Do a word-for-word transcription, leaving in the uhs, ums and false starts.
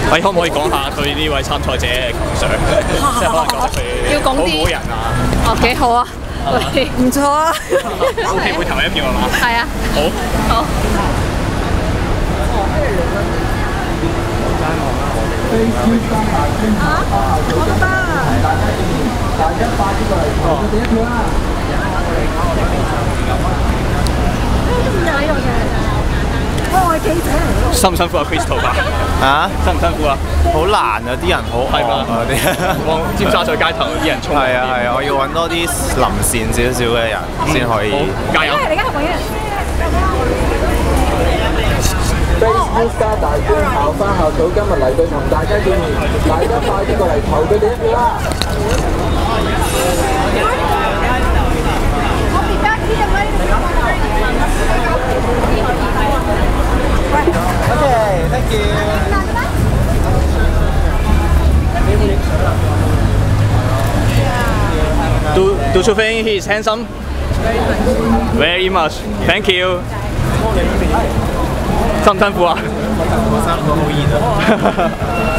喂，可唔可以講下對呢位參賽者嘅感想？即係可能覺得佢要講啲好唔好人啊？ 哦，幾好啊！喂，唔錯啊 ！O K， 會投一票係嘛？ 係啊。 好。 好。啊！我都得。大家快啲過嚟投佢第一票啦！都唔係呢樣嘢。我係記者嚟。 辛唔辛苦啊 Crystal 啊？ 啊？ 辛唔辛苦啊？ 好難啊！啲人好惡啊！啲往尖沙咀街頭啲人衝。 係啊係啊！我要揾多啲臨善少少嘅人先可以。 加油！ 你而家係咪啊 ？Facebook 加大專校返校組今日嚟到同大家見面，大家快啲過嚟投佢哋一票啦！ Okay, thank you. Do do you think he is handsome? Very much. Thank you. 辛唔辛苦啊？ 好辛苦，好熱啊！